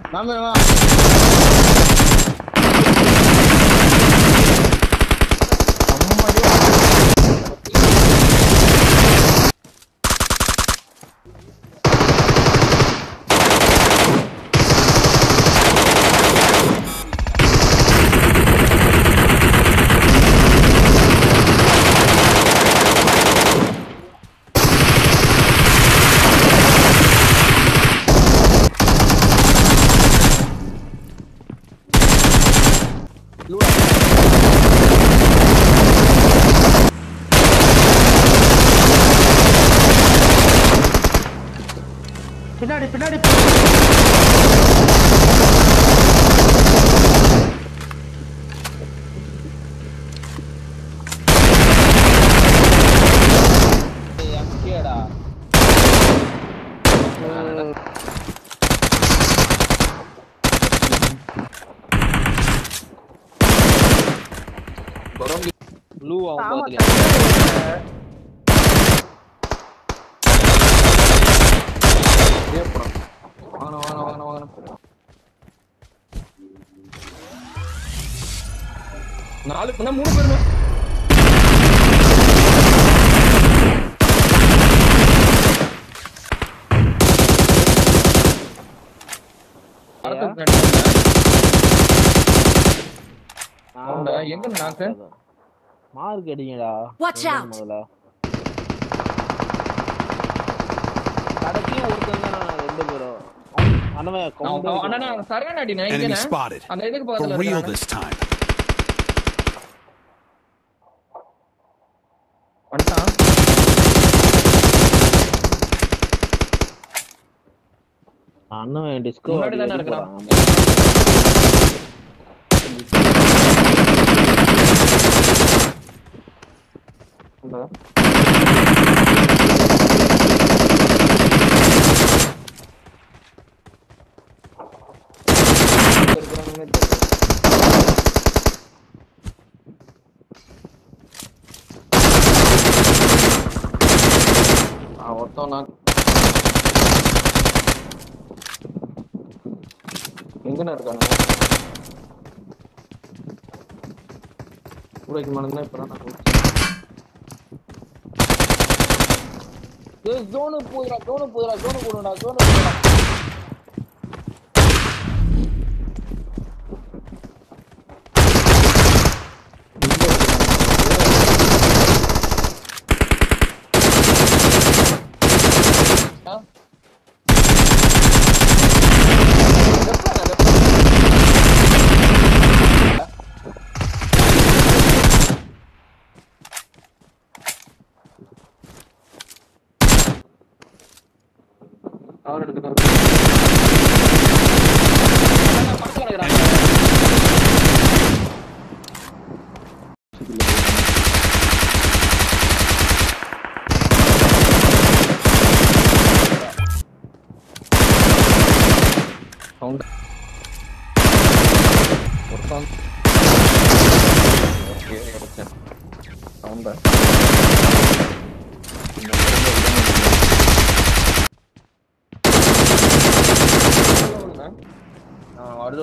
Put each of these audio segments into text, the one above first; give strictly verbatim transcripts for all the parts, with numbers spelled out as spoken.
மாமே வா. பின்னாடி பின்னாடி எம்கேடா பரங்கி ப்ளூ ஆகும் பாத்தீங்க. வாங்க வாங்க வாங்க வாங்க. நாலு பண்ண மூணு பேர் எங்க நாக்கு மார்க் அடிங்கடா. Watch out. கடைசி ஒருத்தங்க ரெண்டு பேரும் அண்ணா கவுண்டர் அண்ணா சரியான அடி நான் இங்கனே அந்த இதுக்கு பக்கத்துல இருக்கானே வந்துட்டான். அண்ணன் டிஸ்கோ முன்னாடி தான இருக்கறான். ஹலோ ஆ ஒருத்தன் எங்கன இருக்கானே ஊரைக்கு மறந்தா இப்பதான் நான் ஏய் ஜோன் போயிரா ஜோன் போயிரா ஜோன் போடுடா ஜோன் போடுடா. அவர் எடுத்துட்டாரு. பக்கத்துல இருக்கறாங்க. சவுண்ட் ஒரு சவுண்ட் ஓகே ஓகே சவுண்ட் ஆ வருது.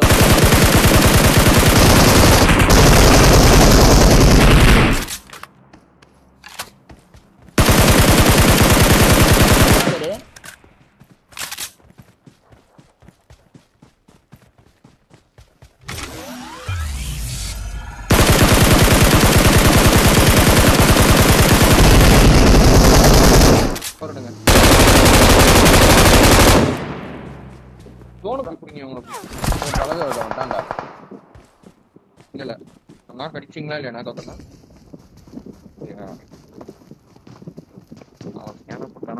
போடுங்க ஜோனுக்கு புடிங்க உங்களுக்கு பலக வந்துட்டான்டா. இல்ல நான் கடிச்சிங்களா இல்லையா நான் தோத்தனா அவன் ஸ்கேனர் போட்டானா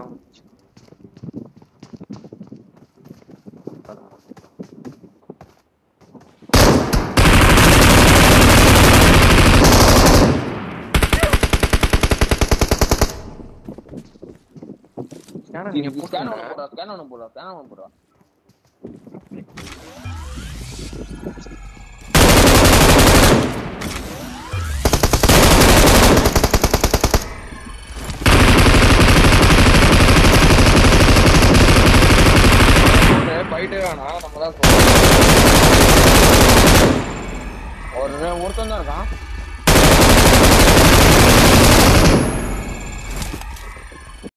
ஸ்கேனர் நீங்க ஸ்கேனர் போடுறா ஸ்கேனர் போடுறா ஸ்கேனர் போடுறா. ஃபைட்டே வேணாம் நம்ம தான் ஒரு ஒருத்தன் தான் இருக்கான்